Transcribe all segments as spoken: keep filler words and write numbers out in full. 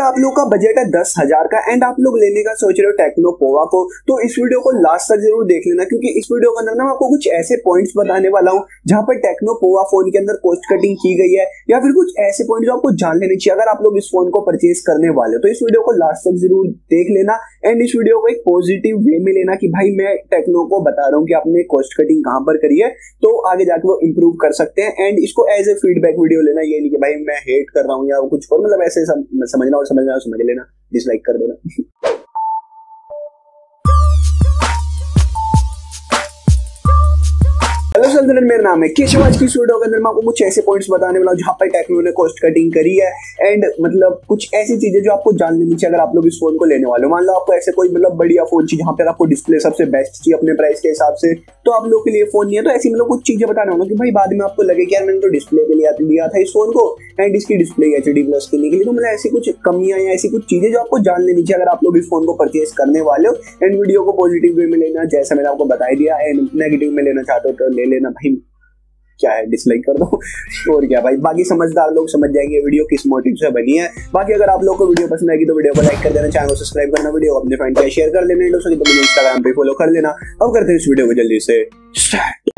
आप लोग का बजट है दस हजार का एंड आप लोग लेने का सोच रहे हो टेक्नो पोवा को, तो इस वीडियो को लास्ट तक जरूर देख लेना, क्योंकि इस वीडियो के अंदर ना मैं आपको कुछ ऐसे पॉइंट्स बताने वाला हूँ जहाँ पर टेक्नो पोवा फोन के अंदर कॉस्ट कटिंग की गई है, या फिर कुछ ऐसे पॉइंट जो आपको जान लेने चाहिए अगर आप लोग इस फोन को परचेज करने वाले हो। तो इस वीडियो को लास्ट तक जरूर देख लेना एंड इस वीडियो को एक पॉजिटिव वे में लेना कि भाई मैं टेक्नो को बता रहा हूँ कि आपने कॉस्ट कटिंग कहाँ पर करी है, तो आगे जाकर वो इंप्रूव कर सकते हैं। एंड इसको एज ए फीडबैक वीडियो लेना, ये नहीं कि भाई मैं हेट कर रहा हूँ या कुछ और, मतलब ऐसे सम, समझना और समझना समझ लेना, डिसलाइक कर देना। हेलो सर, मेरा नाम है केशव। आज की वीडियो के अंदर मैं आपको कुछ ऐसे पॉइंट्स बताने वाला हूँ जहाँ पर टेक्नो ने कॉस्ट कटिंग करी है एंड मतलब कुछ ऐसी चीजें जो आपको जान लेनी चाहिए अगर आप लोग इस फोन को लेने वाले हो। मान लो आपको ऐसे कोई मतलब बढ़िया फोन चाहिए जहाँ पर आपको डिस्प्ले सबसे बेस्ट चाहिए अपने प्राइस के हिसाब से, तो आप लोग के लिए फोन नहीं है, तो ऐसी मतलब कुछ चीजें बताना होगा कि भाई बाद में आपको लगे कि यार मैंने तो डिस्प्ले के लिए लिया था इस फोन को एंड इसकी डिस्प्ले एच डी प्लस के लिए, तो मतलब ऐसी कुछ कमियां या ऐसी कुछ चीजें जो आपको जान लेनी चाहिए अगर आप लोग इस फोन को परचेज करने वाले हो। एंड वीडियो को पॉजिटिव वे में लेना जैसा मैंने आपको बता दिया, एंड नेगेटिव में लेना चाहते हो तो ले लेना भाई, क्या है डिसलाइक कर दो और क्या भाई। बाकी समझदार लोग समझ जाएंगे वीडियो किस मोटिव से बनी है। बाकी अगर आप लोग को वीडियो पसंद आएगी तो वीडियो को लाइक कर देना, चैनल को सब्सक्राइब करना, वीडियो अपने फ्रेंड के शेयर कर लेना, तो मुझे इंस्टाग्राम पे फॉलो कर लेना। अब करते हैं इस वीडियो को जल्दी से स्टार्ट।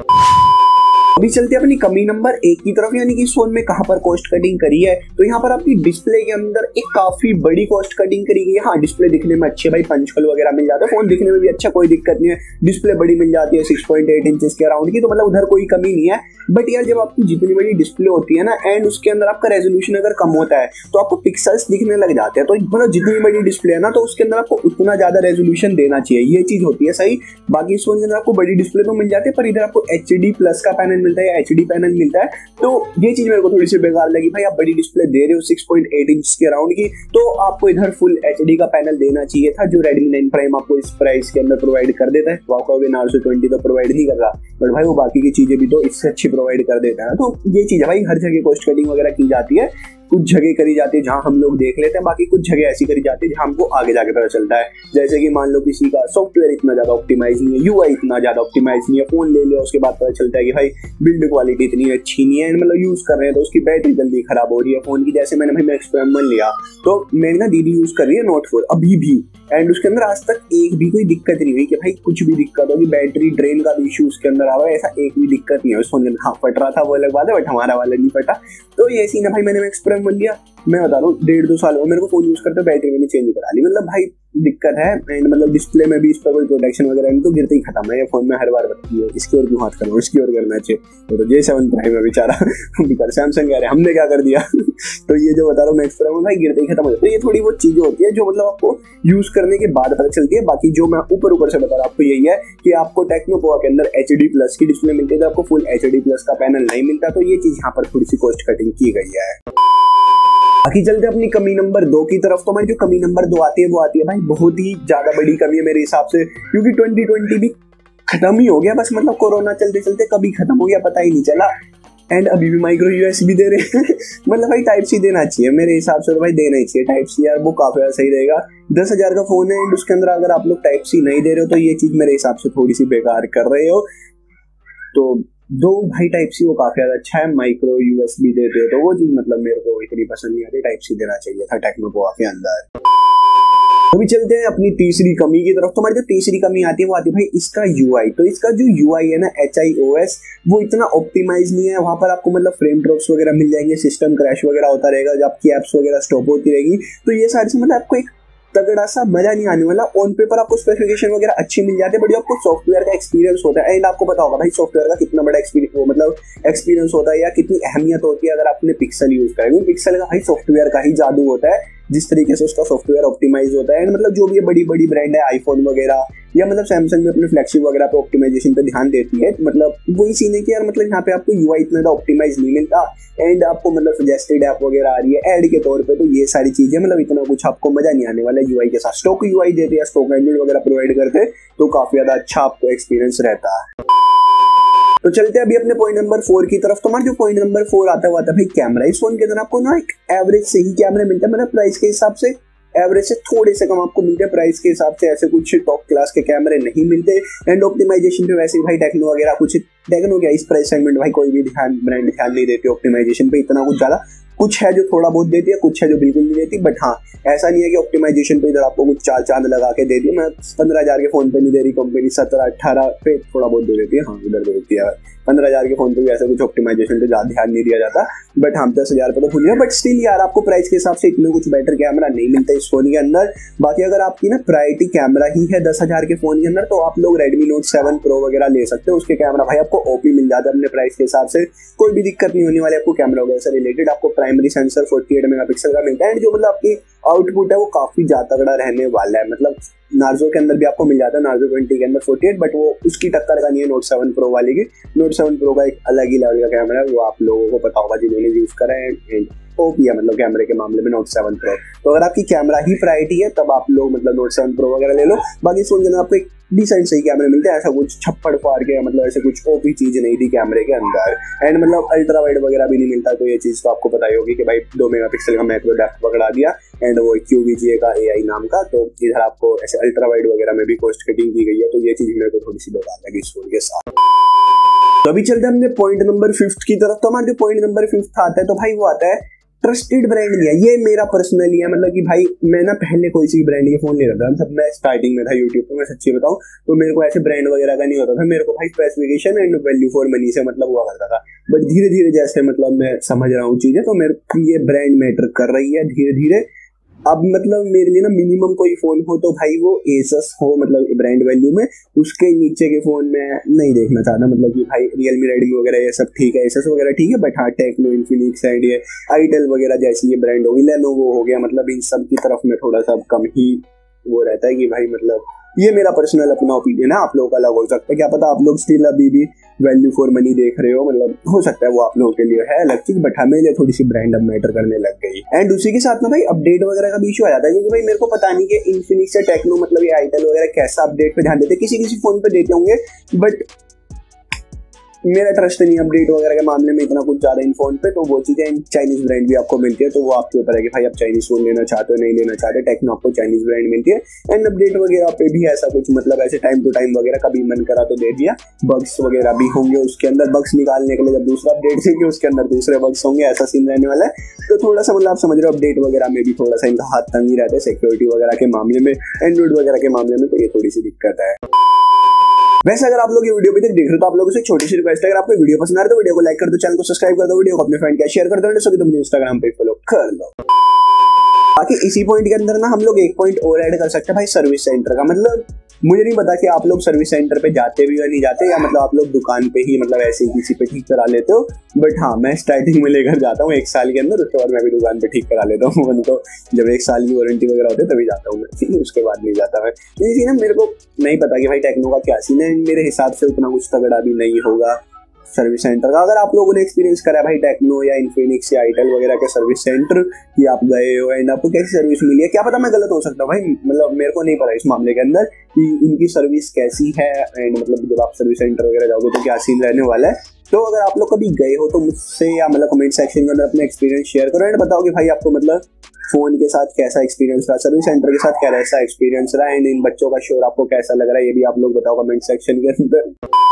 अभी चलते हैं अपनी कमी नंबर एक की तरफ, यानी कि इस फोन में कहां पर कॉस्ट कटिंग करी है। तो यहाँ पर आपकी डिस्प्ले के अंदर एक काफी बड़ी कॉस्ट कटिंग करी गई है। हाँ, डिस्प्ले दिखने में अच्छे भाई, पंच होल वगैरह मिल जाता है, फोन दिखने में भी अच्छा, कोई दिक्कत नहीं है। डिस्प्ले बड़ी मिल जाती है सिक्स पॉइंट एट इंचेस के अराउंड की, तो मतलब उधर कोई कमी नहीं है। बट यार जब आपकी जितनी बड़ी डिस्प्ले होती है ना एंड उसके अंदर आपका रेजोल्यूशन अगर कम होता है तो आपको पिक्सल्स दिखने लग जाते हैं। तो मतलब जितनी बड़ी डिस्प्ले है ना तो उसके अंदर आपको उतना ज्यादा रेजोल्यूशन देना चाहिए, ये चीज होती है सही। बाकी इस फोन के अंदर आपको बड़ी डिस्प्ले तो मिल जाती है, पर इधर आपको एच डी प्लस का पैनल मिलता है या एच डी पैनल मिलता है, तो ये चीज मेरे को थोड़ी सी बेकार लगी। भाई आप बड़ी डिस्प्ले दे रहे हो सिक्स पॉइंट एट इंच के अराउंड की, तो आपको इधर फुल एचडी का पैनल देना चाहिए था, जो रेडमी नाइन प्राइम आपको इस प्राइस के अंदर प्रोवाइड कर देता है। वो आपको नार्जो ट्वेंटी तो प्रोवाइड नहीं कर रहा, बट भाई वो बाकी की चीजें भी तो इससे अच्छी प्रोवाइड कर देता है। तो ये चीज है भाई, हर जगह कॉस्ट कटिंग वगैरह की जाती है, कुछ जगह करी जाती है जहां हम लोग देख लेते हैं, बाकी कुछ जगह ऐसी करी जाती है जहां हमको आगे जाके पता चलता है। जैसे कि मान लो किसी का सॉफ्टवेयर इतना ज्यादा ऑप्टिमाइज नहीं है, यूआई इतना ज्यादा ऑप्टिमाइज नहीं है, फोन ले लिया उसके बाद पता चलता है कि भाई बिल्ड क्वालिटी इतनी अच्छी नहीं है, मतलब यूज कर रहे हैं तो उसकी बैटरी जल्दी खराब हो रही है फोन की। जैसे मैंने भाई मैं एक्सपेरिमेंट लिया, तो मेरी ना दीदी यूज कर रही है नोट फोर अभी भी, एंड उसके अंदर आज तक एक भी कोई दिक्कत नहीं हुई कि भाई कुछ भी दिक्कत होगी, बैटरी ड्रेन का भी इशू उसके अंदर आ रहा है, ऐसा एक भी दिक्कत नहीं है उस फोन के अंदर। हाँ, फट रहा था वो अलग बात है, बट हमारा वाला नहीं फटा। तो ये सीन है भाई, मैंने एक्सपेरिमेंट लिया, मैं बता रहा हूँ डेढ़ दो साल हुआ मेरे को फोन यूज करते, बैटरी मैंने चेंज करा ली, मतलब भाई दिक्कत है। एंड मतलब डिस्प्ले में भी इस पर कोई प्रोटेक्शन वगैरह नहीं, तो गिरते ही खत्म है ये फोन में। हर बार बताती है इसकी ओर क्यों हाथ करना, इसकी ओर करना चाहिए, तो जे सेवन प्राइम है बेचारा बेचारा सैमसंग कह रहे हमने क्या कर दिया तो ये जो बता रहा हूँ मैं एक्सपेरिमेंट भाई गिरते ही खत्म हो जाता है। तो ये थोड़ी बहुत चीजें होती है जो मतलब आपको यूज करने के बाद पता चलती है। बाकी जो मैं ऊपर ऊपर से बता रहा हूँ आपको यही है कि आपको टेक्नो पोवा के अंदर एच डी प्लस की डिस्प्ले मिलती है, तो आपको फुल एच डी प्लस का पैनल नहीं मिलता, तो ये चीज यहाँ पर थोड़ी सी कॉस्ट कटिंग की गई है। बाकी चलते अपनी कमी नंबर दो की तरफ। तो हमारी जो कमी नंबर दो आती है वो आती है भाई बहुत ही ज्यादा बड़ी कमी है मेरे हिसाब से, क्योंकि ट्वेंटी ट्वेंटी भी खत्म ही हो गया बस, मतलब कोरोना चलते चलते कभी खत्म हो गया पता ही नहीं चला, एंड अभी भी माइक्रो यूएसबी दे रहे हैं मतलब भाई टाइप सी देना चाहिए मेरे हिसाब से, तो भाई देना ही चाहिए टाइप सी यार, वो काफी ज्यादा सही रहेगा। दस हजार का फोन है एंड उसके अंदर अगर आप लोग टाइप सी नहीं दे रहे हो तो ये चीज मेरे हिसाब से थोड़ी सी बेकार कर रहे हो। तो दो भाई टाइप सी वो काफी ज्यादा अच्छा है, माइक्रो यूएसबी देते हो तो वो चीज मतलब मेरे को इतनी पसंद नहीं आती, टाइप सी देना चाहिए था टेक्नो पोवा के अंदर। अभी चलते हैं अपनी तीसरी कमी की तरफ। तो हमारी जो तीसरी कमी आती है वो आती है भाई इसका यूआई। तो इसका जो यूआई है ना एच आई ओ एस, वो इतना ऑप्टिमाइज नहीं है। वहां पर आपको मतलब फ्रेम ड्रॉप्स वगैरह मिल जाएंगे, सिस्टम क्रैश वगैरह होता रहेगा, जब आपकी एप्स वगैरह स्टॉप होती रहेगी, तो ये सारी से मतलब आपको एक तगड़ा सा मजा नहीं आने वाला। ऑन पेपर आपको स्पेसिफिकेशन वगैरह अच्छी मिल जाती है, बट आपको सॉफ्टवेयर का एक्सपीरियंस होता है, एंड आपको पता होगा भाई सॉफ्टवेयर का कितना बड़ा एक्सपीरियंस मतलब एक्सपीरियंस होता है या कितनी अहमियत होती है अगर आपने पिक्सल यूज करेंगे। पिक्सल का भाई सॉफ्टवेयर का ही जादू होता है, जिस तरीके से उसका सॉफ्टवेयर ऑप्टिमाइज होता है। एंड मतलब जो भी बड़ी बड़ी ब्रांड है आईफोन वगैरह या मतलब सैमसंग में अपने फ्लैगशिप वगैरह पे ऑप्टिमाइजेशन पे ध्यान देती है, मतलब वही सीन है कि यार मतलब यहाँ पे आपको यूआई इतना ज़्यादा ऑप्टिमाइज नहीं मिलता, एंड आपको मतलब सजेस्टेड ऐप वगैरह आ रही है ऐड के तौर पे, तो ये सारी चीजें मतलब इतना कुछ आपको मजा नहीं आने वाला है यूआई के साथ। स्टॉक यूआई देते हैं, स्टॉक एंड्रॉइड वगैरह प्रोवाइड करते हैं, तो काफी ज्यादा अच्छा आपको एक्सपीरियंस रहता है। तो चलते हैं अभी अपने पॉइंट नंबर फोर की तरफ। तो हमारा जो पॉइंट नंबर फोर आता है वो आता है भाई कैमरा। इस फोन के अंदर आपको ना एक एवरेज से ही कैमरा मिलता है, मतलब प्राइस के हिसाब से एवरेज से थोड़े से कम आपको मिलते हैं, प्राइस के हिसाब से ऐसे कुछ टॉप क्लास के कैमरे नहीं मिलते। एंड ऑप्टिमाइजेशन पे वैसे भाई टेक्नो वगैरह कुछ टेक्नो क्या इस प्राइस सेगमेंट भाई कोई भी ध्यान ब्रांड ध्यान नहीं देते ऑप्टिमाइजेशन पे इतना कुछ ज्यादा, कुछ है जो थोड़ा बहुत देती है, कुछ है जो बिल्कुल नहीं देती। बट हाँ, ऐसा नहीं है कि ऑप्टिमाइजेशन पे इधर आपको कुछ चार चांद लगा के दे दिए। मैं पंद्रह हजार के फोन पे नहीं दे रही कंपनी, सत्रह अट्ठारह पे थोड़ा बहुत दे देती है। हाँ, इधर दे देती है। पंद्रह हजार के फोन पे भी ऐसा कुछ ऑप्टिमाइजेशन पे ज्यादा ध्यान नहीं दिया जाता। बट हाँ, दस हजार पे तो भूल गया। बट स्टिल यार, आपको प्राइस के हिसाब से इतने कुछ बेटर कैमरा नहीं मिलता इस फोन के अंदर। बाकी अगर आपकी ना प्रायोरिटी कैमरा ही है दस हजार के फोन के अंदर, तो आप लोग रेडमी नोट सेवन प्रो वगैरह ले सकते हो। उसके कैमरा भाई आपको ओपी मिल जाता है अपने प्राइस के हिसाब से, कोई भी दिक्कत नहीं होने वाली आपको कैमरा वगैरह से रिलेटेड। आपको प्राइमरी सेंसर अड़तालीस मेगापिक्सल का मिलता है, एंड जो मतलब आपकी आउटपुट है वो काफी ज्यादा तगड़ा रहने वाला है। मतलब नार्जो के अंदर भी आपको मिल जाता है, नार्जो ट्वेंटी के अंदर अड़तालीस, बट वो उसकी टक्कर का नहीं है नोट सेवन प्रो वाले की। नोट सेवन प्रो का एक अलग ही लेवल का कैमरा है, वो आप लोगों को पता होगा जिन्होंने यूज करा है। ओपी है मतलब कैमरे के मामले में नोट सेवन प्रो। तो अगर आपकी कैमरा ही प्रायोरिटी है तब आप लोग मतलब नोट सेवन प्रो वगैरह ले लो। बाकी फोन के अंदर आपको एक डिसेंट सही कैमरे मिलते हैं, ऐसा कुछ छप्पड़ फाड़ के मतलब ऐसे कुछ ओपी चीज नहीं थी कैमरे के अंदर। एंड मतलब अल्ट्रा वाइड वगैरह भी नहीं मिलता, तो ये चीज तो आपको पता ही होगी कि भाई दो मेगापिक्सल का मैक्रो डेप्थ पकड़ा दिया, एंड वो क्यूवीजीए का एआई नाम का। तो इधर आपको ऐसे अल्ट्रा वाइड वगैरह में भी कॉस्ट कटिंग की गई है, तो ये चीज मेरे को थोड़ी सी बेकार लगी इस फोन के साथ। तो अभी चलते हैं हमने पॉइंट नंबर फिफ्थ की तरफ। तो हमारे जो पॉइंट नंबर फिफ्थ आता है, तो भाई वो आता है ट्रस्टेड ब्रांड नहीं है। ये मेरा पर्सनली है, मतलब कि भाई मैं ना पहले कोई सी ब्रांड के फोन नहीं रखता था। मैं स्टार्टिंग में था यूट्यूब पे, मैं सच्ची बताऊं तो मेरे को ऐसे ब्रांड वगैरह का नहीं होता था। मेरे को भाई specification and value for money से मतलब हुआ करता था। बट धीरे धीरे जैसे मतलब मैं समझ रहा हूँ चीजें, तो मेरे को ये ब्रांड मैटर कर रही है धीरे धीरे। अब मतलब मेरे लिए ना मिनिमम कोई फोन हो तो भाई वो एसस हो, मतलब ब्रांड वैल्यू में। उसके नीचे के फोन में नहीं देखना चाहता, मतलब कि भाई रियलमी रेडमी वगैरह ये सब ठीक है, एसस वगैरह ठीक है। बट हाँ, टेक्नो इन्फिनिक्स एंड ये आईटेल वगैरह जैसी ये ब्रांड होगी, लेनोवो हो गया, मतलब इन सब की तरफ में थोड़ा सा कम ही वो रहता है कि भाई मतलब ये मेरा पर्सनल अपना ओपिनियन है। आप लोगों का अलग हो सकता है, क्या पता आप लोग स्टिल अभी भी वैल्यू फॉर मनी देख रहे हो, मतलब हो सकता है वो आप लोगों के लिए है अलग चीज। बट हमें लिए थोड़ी सी ब्रांड अब मैटर करने लग गई। एंड उसी के साथ में भाई अपडेट वगैरह का भी इशू आ जाता है, क्योंकि भाई मेरे को पता नहीं कि इन्फिनिक्स या टेक्नो मतलब ये आईटेल वगैरह कैसा अपडेट पे ध्यान देते, किसी किसी फोन पे देते होंगे। बट मेरा ट्रस्ट नहीं अपडेट वगैरह के मामले में इतना कुछ ज्यादा इन फोन पे। तो वो चीजें चाइनीज ब्रांड भी आपको मिलती है, तो वो आपके ऊपर है कि भाई आप चाइनीज फोन लेना चाहते हो नहीं लेना चाहते। टेक्नो आपको चाइनीज ब्रांड मिलती है। एंड अपडेट वगैरह पे भी ऐसा कुछ मतलब ऐसे टाइम टू टाइम वगैरह कभी मन करा तो दे दिया। बग्स वगैरह भी होंगे उसके अंदर, बग्स निकालने के लिए जब दूसरा अपडेट देंगे उसके अंदर दूसरे बग्स होंगे, ऐसा सीन रहने वाला है। तो थोड़ा सा मतलब आप समझ रहे हो अपडेट वगैरह में भी थोड़ा सा इनका हाथ तंग ही रहता है सिक्योरिटी वगैरह के मामले में, एंड्रॉइड वगैरह के मामले में। तो ये थोड़ी सी दिक्कत है। वैसे अगर आप लोग ये वीडियो भी तक देख रहे हो तो आप लोगों से छोटी सी रिक्वेस्ट है, अगर आपको वीडियो पसंद आ रहा है तो वीडियो को लाइक कर दो, चैनल को सब्सक्राइब कर दो, वीडियो को अपने फ्रेंड के शेयर कर दो, सभी तुम इंस्टाग्राम पे फॉलो कर लो। बाकी इसी पॉइंट के अंदर ना हम लोग एक पॉइंट और ऐड कर सकते हैं भाई, सर्विस सेंटर का। मतलब मुझे नहीं पता कि आप लोग सर्विस सेंटर पे जाते भी या नहीं जाते, या मतलब आप लोग दुकान पे ही मतलब ऐसे ही किसी पे ठीक करा लेते हो। बट हाँ, मैं स्टार्टिंग में लेकर जाता हूँ एक साल के अंदर, उसके बाद मैं भी दुकान पे ठीक करा लेता हूँ। उनको जब एक साल की वारंटी वगैरह होती है तभी जाता हूँ मैं, उसके बाद नहीं जाता मैं। इसी ना मेरे को नहीं पता कि भाई टेक्नो का क्या सीन है, मेरे हिसाब से उतना कुछ तगड़ा भी नहीं होगा सर्विस सेंटर का। अगर आप लोगों ने एक्सपीरियंस करा है भाई टेक्नो या इन्फिनिक्स या आईटेल वगैरह के सर्विस सेंटर, कि आप गए हो एंड आपको कैसी सर्विस मिली है, क्या पता मैं गलत हो सकता हूँ भाई, मतलब मेरे को नहीं पता इस मामले के अंदर कि इनकी सर्विस कैसी है। एंड मतलब जब आप सर्विस सेंटर वगैरह जाओगे तो क्या सीन रहने वाला है। तो अगर आप लोग कभी गए हो तो मुझसे या मतलब कमेंट सेक्शन के अंदर अपना एक्सपीरियंस शेयर करो एंड बताओ कि भाई आपको मतलब फोन के साथ कैसा एक्सपीरियंस रहा, सर्विस सेंटर के साथ कैसा एक्सपीरियंस रहा, एंड इन बच्चों का शोर आपको कैसा लग रहा है, ये भी आप लोग बताओ कमेंट सेक्शन के अंदर।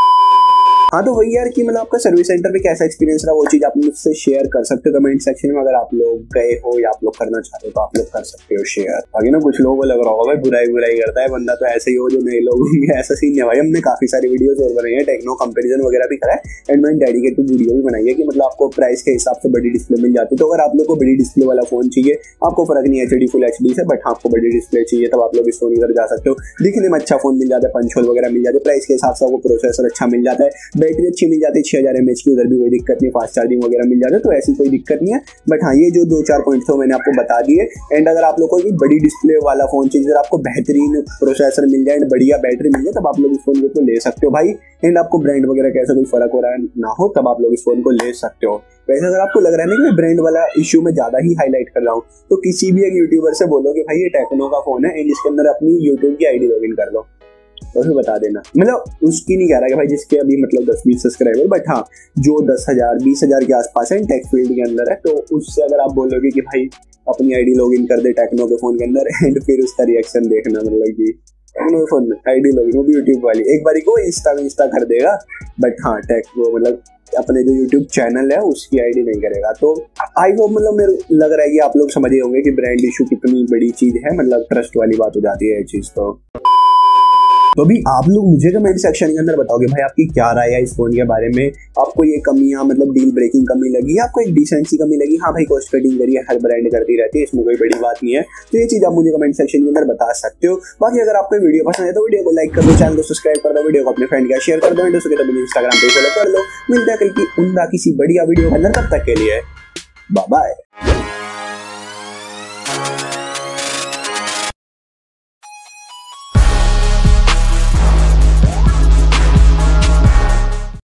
हाँ तो वही यार कि मतलब आपका सर्विस सेंटर पे कैसा एक्सपीरियंस रहा, वो चीज आप मुझसे शेयर कर सकते हो कमेंट सेक्शन में। अगर आप लोग गए हो या आप लोग करना चाहते हो तो आप लोग कर सकते हो शेयर। बाकी ना कुछ लोगों को लग रहा होगा भाई बुराई बुराई करता है बंदा, तो ऐसे ही हो जो नए लोग होंगे, ऐसा सीन है भाई। हमने काफी सारी वीडियोस और बनाई है, टेक्नो कंपैरिजन वगैरह भी करा है, एंड मैंने डेडिकेटेड वीडियो भी बनाई है कि मतलब आपको प्राइस के हिसाब से बड़ी डिस्प्ले मिल जाती है। तो अगर आप लोग को बड़ी डिस्प्ले वाला फोन चाहिए, आपको फर्क नहीं है एचडी फुल एचडी से, बट आपको बड़ी डिस्प्ले चाहिए तब आप लोग इस फोन इधर जा सकते हो। दिखने में अच्छा फोन मिल जाता है, पंच होल वगैरह मिल जाते हैं, प्राइस के हिसाब से आपको प्रोसेसर अच्छा मिल जाता है, बैटरी अच्छी मिल जाती है छह हजार एमएच की, उधर भी कोई दिक्कत नहीं, फास्ट चार्जिंग वगैरह मिल जाता है, तो ऐसी कोई दिक्कत नहीं है। बट हाँ, ये जो दो चार पॉइंट थे मैंने आपको बता दिए। एंड अगर आप लोग को बड़ी डिस्प्ले वाला फोन चाहिए, अगर आपको बेहतरीन प्रोसेसर मिल जाए, बढ़िया बैटरी मिल जाए, तब आप लोग इस फोन को ले सकते हो भाई। एंड आपको ब्रांड वगैरह कैसा कोई फर्क हो रहा है ना हो, तब आप लोग इस फोन को ले सकते हो। वैसे अगर आपको लग रहा है ना कि मैं ब्रांड वाला इश्यू में ज्यादा ही हाईलाइट कर रहा हूँ, तो किसी भी एक यूट्यूबर से बोलो कि भाई ये टेक्नो का फोन है एंड इसके अंदर अपनी यूट्यूब की आईडी लॉगिन कर लो, तो फिर बता देना। मतलब उसकी नहीं कह रहा कि भाई जिसके अभी मतलब दस बीस सब्सक्राइबर, बट हाँ जो दस हजार बीस हजार के आसपास है टेक फील्ड के अंदर है, तो उससे अगर आप बोलोगे कि भाई अपनी आईडी लॉगिन कर दे टेक्नो के फोन के अंदर, एंड फिर उसका रिएक्शन देखना, मतलब कि फोन में आईडी लॉगिन, वो भी यूट्यूब वाली। एक बारी को इंस्टा में इंस्टा कर देगा, बट हाँ टेक वो मतलब अपने जो यूट्यूब चैनल है उसकी आईडी नहीं करेगा। तो आई होप मतलब मेरे लग रहा है कि आप लोग समझ ही होंगे कि ब्रांड इशू कितनी बड़ी चीज है, मतलब ट्रस्ट वाली बात हो जाती है ये चीज। तो तो अभी आप लोग मुझे कमेंट सेक्शन के अंदर बताओगे भाई आपकी क्या राय है इस फोन के बारे में। आपको ये कमियां मतलब डील ब्रेकिंग कमी लगी, आपको एक डिसेंसी कमी लगी? हाँ भाई कॉस्ट कटिंग करिए, हर ब्रांड करती रहती है, इसमें कोई बड़ी बात नहीं है। तो ये चीज आप मुझे कमेंट सेक्शन के अंदर बता सकते हो। बाकी अगर आपको वीडियो पसंद है तो वीडियो को लाइक कर दो, चैनल को सब्सक्राइब कर दो, वीडियो को अपने फ्रेंड का शेयर कर दो, मुझे इंस्टाग्राम पे फॉलो कर लो। मिलता है कल की उम्दा किसी बढ़िया वीडियो के अंदर, तब तक के लिए बाय बाय।